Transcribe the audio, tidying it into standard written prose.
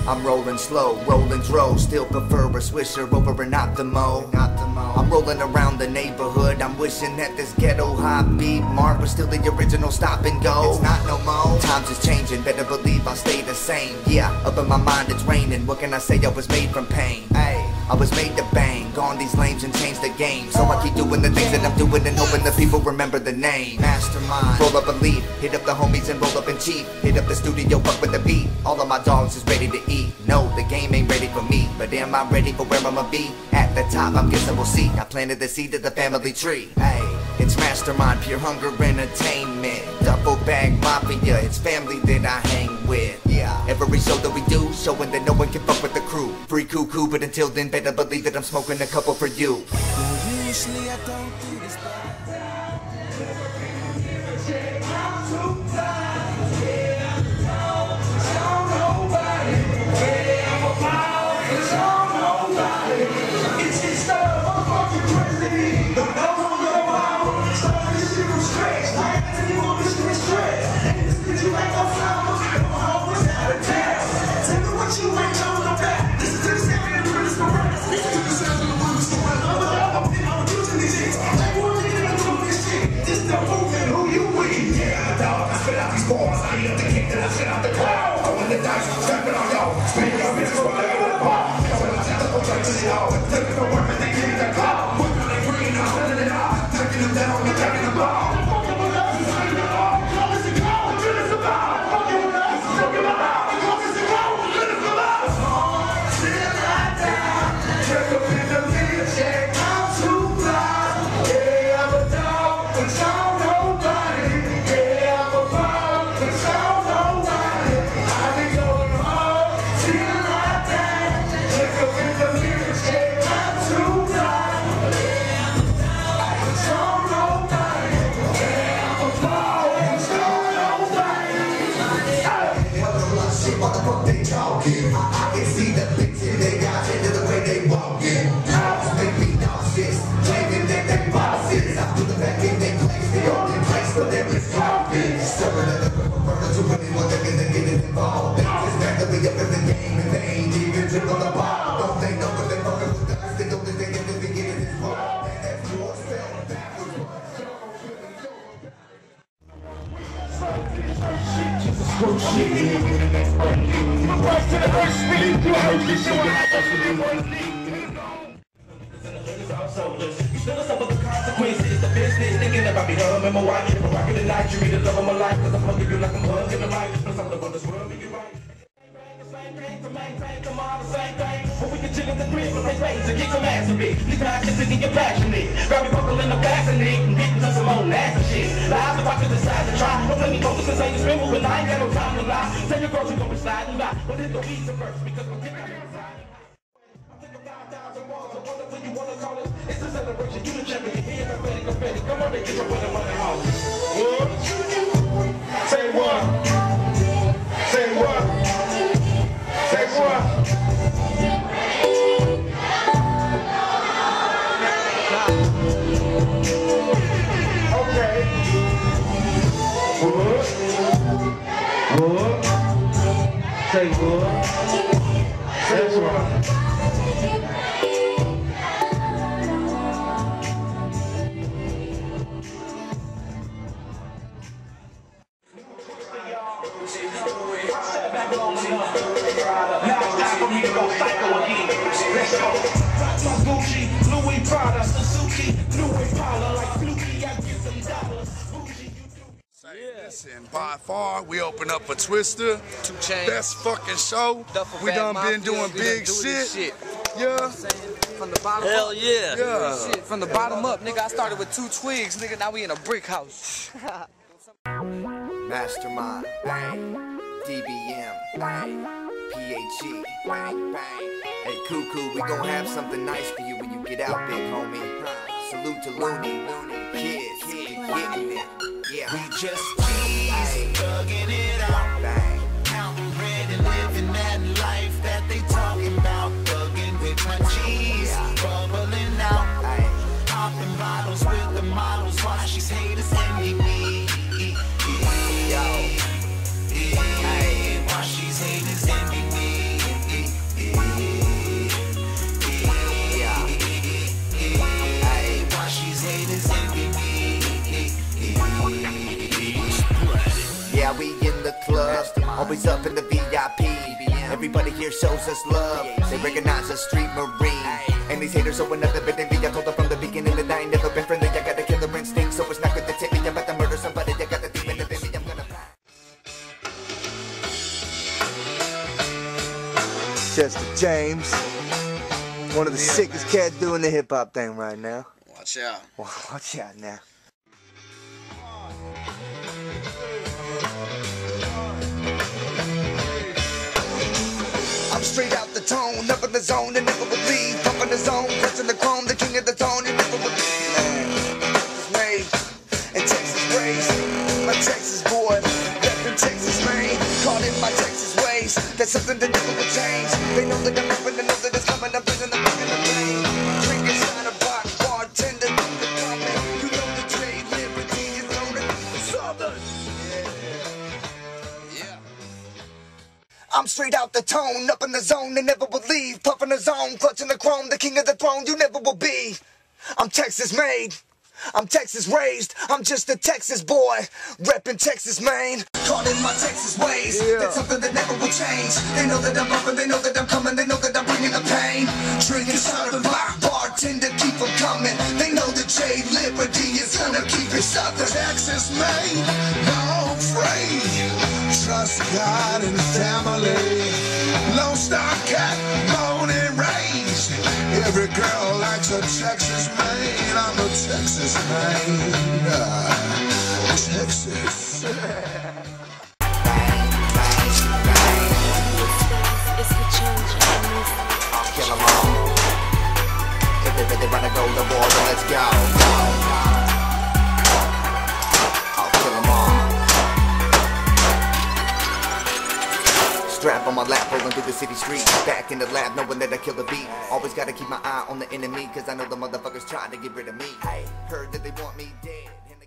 I'm rolling slow, rolling dro, still prefer a Swisher over an Optimo. I'm rolling around the neighborhood, I'm wishing that this ghetto hot beat mark was still the original stop and go. It's not no more, times is changing, better believe I'll stay the same. Yeah, up in my mind it's raining, what can I say, I was made from pain. Ay, I was made to bang, gone these lanes and change the game. So I keep doing the things that I'm doing and hoping the people remember the name. Mastermind, roll up a leaf, hit up the homies and roll up in cheap. Hit up the studio, fuck with the beat, all of my dogs is ready to eat. No, the game ain't ready for me, but am I ready for where I'ma be? At the top, I'm guessing we'll see. I planted the seed of the family tree. Hey, it's mastermind, pure hunger, entertainment. Duffel bag mafia, it's family that I hang with. Yeah, every show that we do, showing that no one can fuck with the crew. Free cuckoo, but until then, better believe that I'm smoking a couple for you. Usually I don't do this, And by far, we open up for Twista. Best fucking show. We done been doing big shit. Yeah. From the bottom Hell up. yeah. Yeah. Shit, from the bottom up, nigga. I started with 2 twigs, nigga. Now we in a brick house. Mastermind, bang. D.B.M, bang. P.H.E, bang, bang. Hey, Cuckoo, we gon' have something nice for you when you get out, big homie. Salute to Looney, kids, getting it. Yeah. We just G's, thugging it out. Bang. Counting bread and living that life that they talking about. Thugging with my G's, bubbling out. Popping bottles with the models while she's haters envy me. While she's haters envy me. Always up in the VIP. Everybody here shows us love. They recognize a street marine. And these haters owe another bit envy. I told them from the beginning that I ain't never been friendly. I got a killer instinct, so it's not good to take me. I'm about to murder somebody. I got the demon in me. I'm gonna Jessta James, one of the sickest cats doing the hip hop thing right now. Watch out. Watch out now. I'm straight out the tone, up in the zone, and never would leave. Up in the zone, pressing the chrome, the king of the tone, and never would leave. Made in Texas raised, my Texas boy, reppin' Texas Maine, caught in my Texas ways. That's something that never will change. They know that I'm up and they know that it's coming. I'm bringing the pain. Drinking shine a box, bartender, the comment. You know the trade, liberty, you know the southern. Yeah. I'm straight out the tone, up in the zone, they never will leave. Puffin' the zone, clutching the chrome, the king of the throne, you never will be. I'm Texas made, I'm Texas raised, I'm just a Texas boy, reppin' Texas Maine. Caught in my Texas ways, that's something that never will change. They know that I'm up and they know that I'm coming, they know that I'm bringing the pain. Drinking southern rock, bartender, keep them coming. They know that J Liberty is gonna keep it southern. Texas Maine, no afraid. Trust God and family. Lone Star cat, born and raised. Every girl likes a Texas Maine. I'm a Texas Maine. Texas. It's the change in music. I'll kill 'em all. If they really wanna go to war, then let's go. I'll kill 'em all. Strap on my lap, rolling through the city streets. Back in the lab, knowing that I kill the beat. Always gotta keep my eye on the enemy, cause I know the motherfuckers trying to get rid of me. Heard that they want me dead.